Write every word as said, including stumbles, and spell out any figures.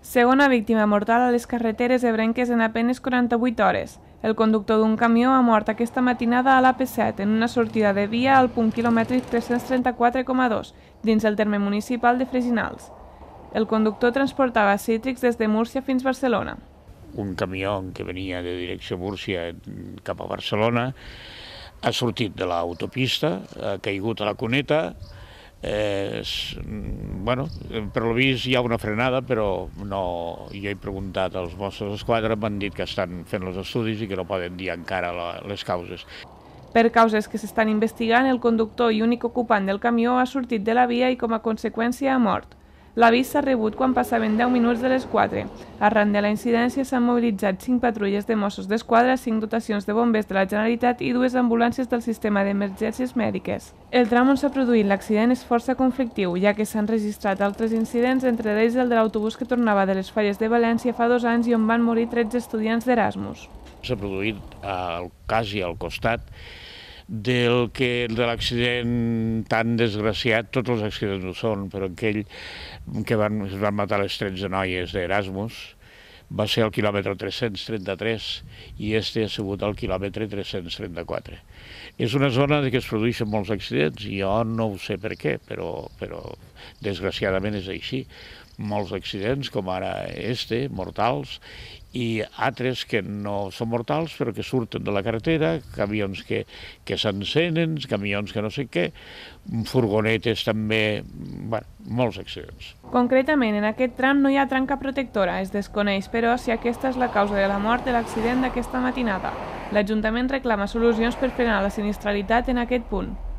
Segona víctima mortal a les carreteres ebrenques en apenes quaranta-vuit hores. El conductor d'un camió ha mort aquesta matinada a l'A P set en una sortida de via al punt quilomètric tres-cents trenta-quatre coma dos, dins el terme municipal de Freginals. El conductor transportava cítrics des de Múrcia fins a Barcelona. Un camió que venia de direcció Múrcia cap a Barcelona ha sortit de l'autopista, ha caigut a la cuneta. Eh, bueno, per lo vist hi ha una frenada, però no, jo he preguntat als Mossos d'Esquadra, m'han dit que estan fent els estudis i que no poden dir encara la, les causes. Per causes que s'estan investigant, el conductor i únic ocupant del camió ha sortit de la via i com a conseqüència ha mort. L'avís s'ha rebut quan passaven deu minuts de les quatre. Arran de la incidència s'han mobilitzat cinc patrulles de Mossos d'Esquadra, cinc dotacions de bombers de la Generalitat i dues ambulàncies del sistema d'emergències mèdiques. El tram on s'ha produït l'accident és força conflictiu, ja que s'han registrat altres incidents, entre ells el de l'autobús que tornava de les Falles de València fa dos anys i on van morir tretze estudiants d'Erasmus. S'ha produït al quasi al costat del que de l'accident tan desgraciat, tots els accidents ho són, però aquell que van, es van matar les tretze noies d'Erasmus va ser al quilòmetre tres-cents trenta-tres i este ha sigut al quilòmetre tres-cents trenta-quatre. És una zona que es produeixen molts accidents, i jo no ho sé per què, però, però desgraciadament és així. Molts accidents, com ara este, mortals, i altres que no són mortals però que surten de la carretera, camions que, que s'encenen, camions que no sé què, furgonetes també, bueno, molts accidents. Concretament, en aquest tram no hi ha tranca protectora, es desconeix, però, si aquesta és la causa de la mort de l'accident d'aquesta matinada. L'Ajuntament reclama solucions per frenar la sinistralitat en aquest punt.